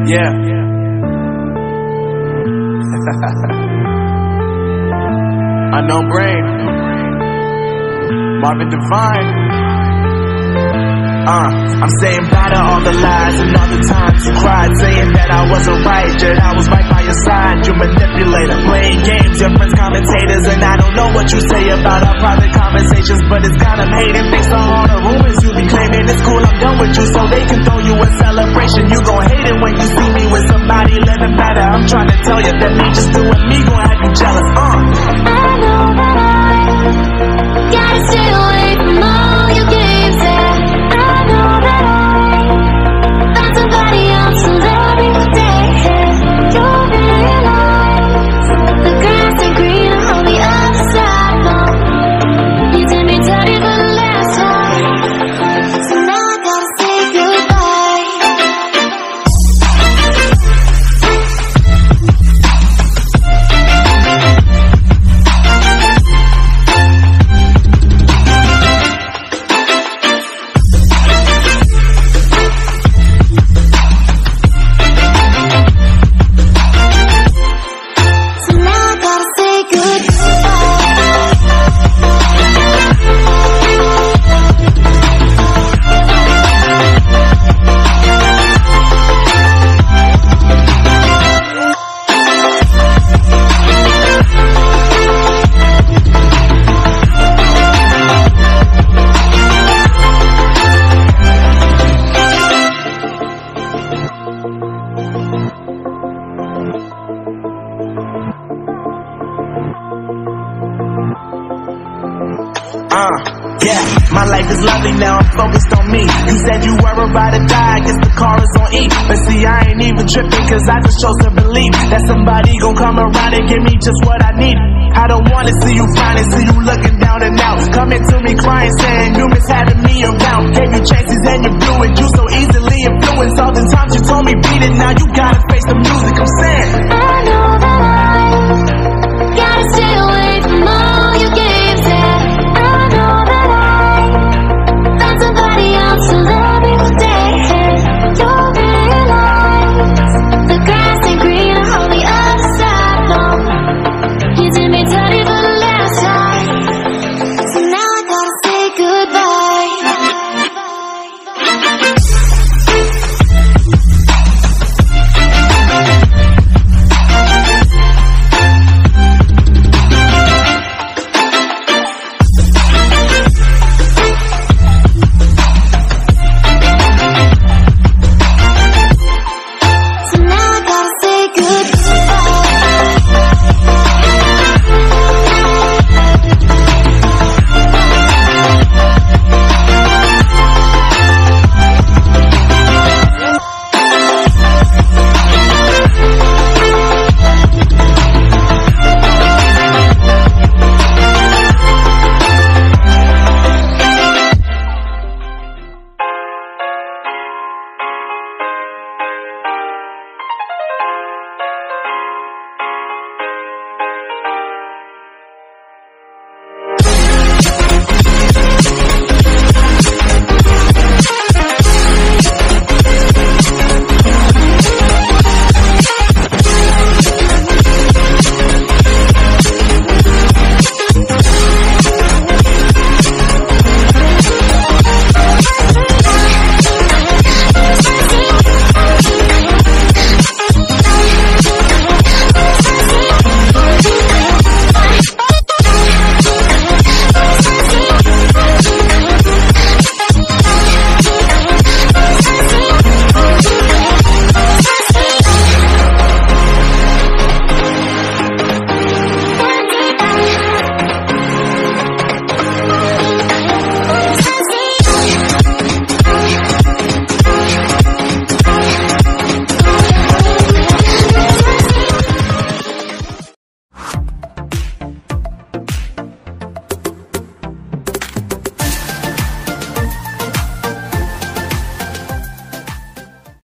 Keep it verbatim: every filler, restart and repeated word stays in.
Yeah. Unknown Brain. Marvin Divine. Uh, I'm saying bye to all the lies and all the times you cried, saying that I wasn't right, yet I was right by your side. You manipulator, playing games, your friends commentators, and I don't know what you say about our private conversations, but it's kind of hating based on all the rumors you be claiming. It's cool, I'm done with you, so they can throw you a celebration. You gon' hate it when you see me with somebody living better. I'm trying to tell you that me just doing me gon' have you jealous. Uh. I know that I gotta stay away from all your games, yeah. I know that I found somebody else who love me today. You realize the grass ain't greener on the other side, no. You did me dirty for the last time, so now I gotta say goodbye. Uh, yeah, my life is lovely now, I'm focused on me. You said you were about to die, I guess the car is on E. But see, I ain't even tripping, cause I just chose to believe that somebody gon' come around and give me just what I need. I don't wanna see you finally, see you looking down and out, coming to me crying, saying you miss having me around. Gave you chances and you blew it, you so easily influenced. All the times you told me beat it, now you gotta face the music I'm saying.